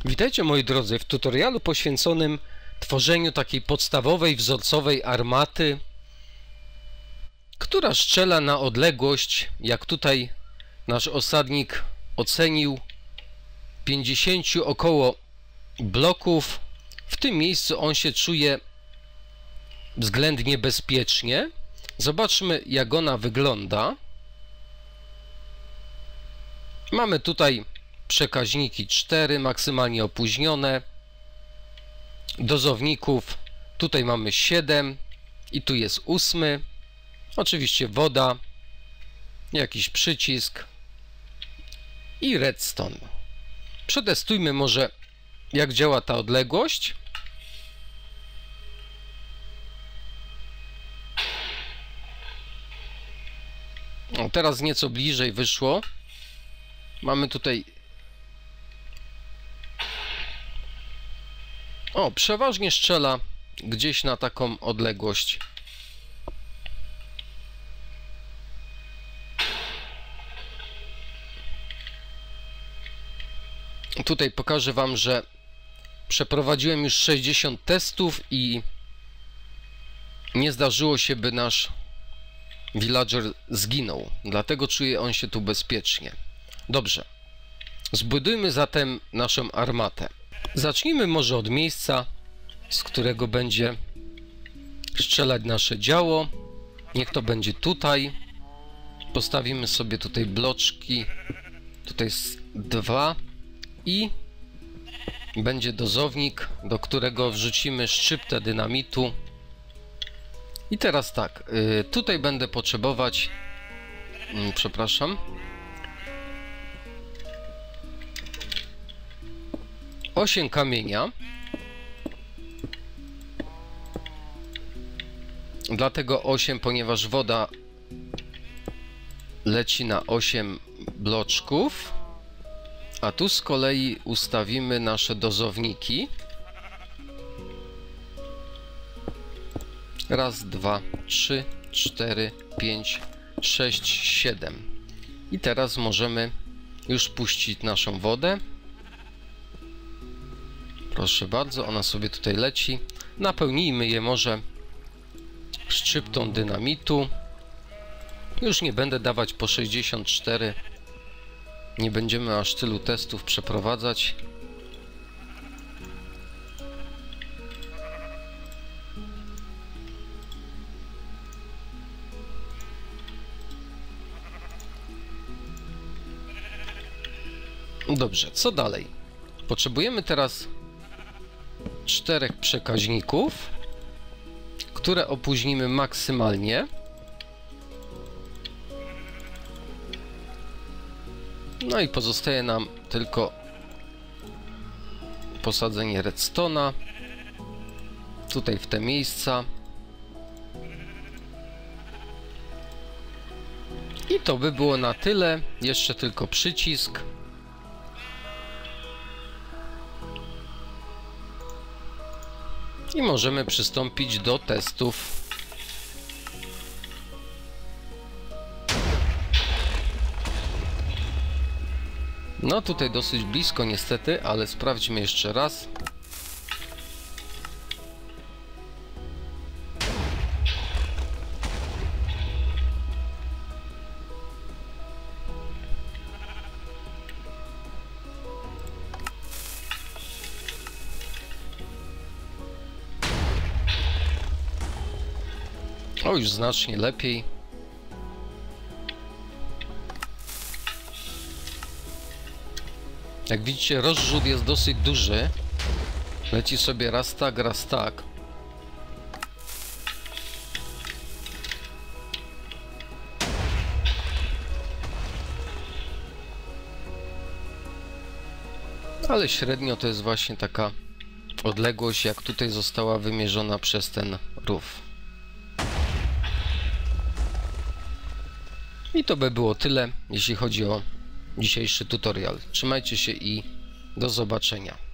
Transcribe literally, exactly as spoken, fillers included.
Witajcie moi drodzy w tutorialu poświęconym tworzeniu takiej podstawowej, wzorcowej armaty, która strzela na odległość, jak tutaj nasz osadnik ocenił, pięćdziesiąt około bloków. W tym miejscu on się czuje względnie bezpiecznie. Zobaczmy, jak ona wygląda. Mamy tutaj przekaźniki cztery, maksymalnie opóźnione. Dozowników tutaj mamy siedem i tu jest ósmy. Oczywiście woda, jakiś przycisk i redstone. Przetestujmy może, jak działa ta odległość. O, teraz nieco bliżej wyszło. Mamy tutaj... O, przeważnie strzela gdzieś na taką odległość. Tutaj pokażę Wam, że przeprowadziłem już sześćdziesiąt testów i nie zdarzyło się, by nasz villager zginął. Dlatego czuje on się tu bezpiecznie. Dobrze. Zbudujmy zatem naszą armatę. Zacznijmy może od miejsca, z którego będzie strzelać nasze działo. Niech to będzie tutaj. Postawimy sobie tutaj bloczki. Tutaj jest dwa. I będzie dozownik, do którego wrzucimy szczyptę dynamitu. I teraz tak, yy, tutaj będę potrzebować, yy, przepraszam, osiem kamienia. Dlatego osiem, ponieważ woda leci na osiem bloczków. A tu z kolei ustawimy nasze dozowniki. Raz, dwa, trzy, cztery, pięć, sześć, siedem. I teraz możemy już puścić naszą wodę. Proszę bardzo, ona sobie tutaj leci. Napełnijmy je może szczyptą dynamitu. Już nie będę dawać po sześćdziesiąt cztery. Nie będziemy aż tylu testów przeprowadzać. Dobrze, co dalej? Potrzebujemy teraz czterech przekaźników, które opóźnimy maksymalnie. No i pozostaje nam tylko posadzenie redstone'a tutaj w te miejsca. I to by było na tyle. Jeszcze tylko przycisk. I możemy przystąpić do testów. No tutaj dosyć blisko niestety, ale sprawdźmy jeszcze raz. O, już znacznie lepiej. Jak widzicie, rozrzut jest dosyć duży. Leci sobie raz tak, raz tak. Ale średnio to jest właśnie taka odległość, jak tutaj została wymierzona przez ten rów. I to by było tyle, jeśli chodzi o dzisiejszy tutorial. Trzymajcie się i do zobaczenia.